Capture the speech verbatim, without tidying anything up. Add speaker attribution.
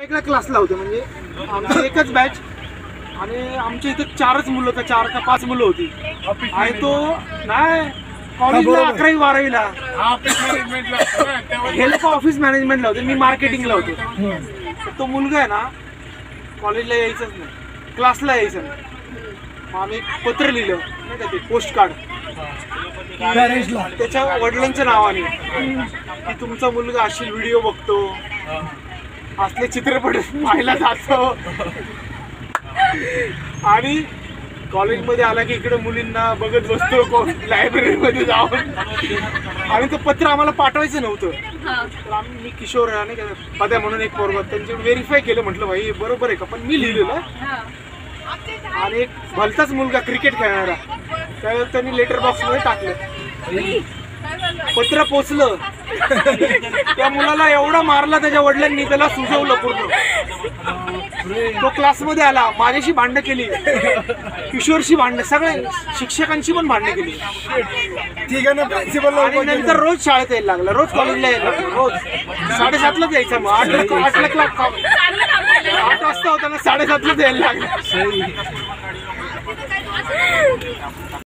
Speaker 1: वेगळ्या क्लासला होते, म्हणजे आमची एकच बॅच आणि आमच्या इथे चारच मुलं का चार का पाच मुलं होती आणि तो नाही कॉलेजला अकरावी बारावीला हे लोक ऑफिस मॅनेजमेंटला होते, मी मार्केटिंगला होतो. तो मुलगा आहे ना कॉलेजला यायचंच नाही, क्लासला यायचं नाही. मग आम्ही पत्र लिहिलं नाही का ते पोस्ट कार्ड त्याच्या वडिलांच्या नावाने की तुमचा मुलगा अशी व्हिडिओ बघतो, असले चित्रपट पाहायला जातो आणि कॉलेजमध्ये आला की इकडे मुलींना बघत बसतो लायब्ररीमध्ये जाऊन. आणि ते पत्र आम्हाला पाठवायचं नव्हतं, तर आम्ही मी किशोर नाही का पद्या म्हणून एक पोरगा त्यांचे व्हेरीफाय केलं. म्हटलं भाई बरोबर आहे का, पण मी लिहिलेलं. आणि एक भलताच मुलगा क्रिकेट खेळणारा त्यावेळेस त्यांनी लेटर बॉक्समध्ये टाकलं, पत्र पोचलं. त्या मुलाला एवढा मारला त्याच्या वडिलांनी, त्याला सुजवलं पूर्ण. तो क्लासमध्ये आला, माझ्याशी भांडणं केली, किशोरशी भांडणं, सगळे शिक्षकांशी पण भांडणं केली. आणि नंतर रोज शाळेत यायला लागला, रोज कॉलेजला यायला लागला, रोज साडेसातलाच यायचा. मग आठ आठला क्लास आठ वाजता होता ना, साडेसातलाच यायला लागला.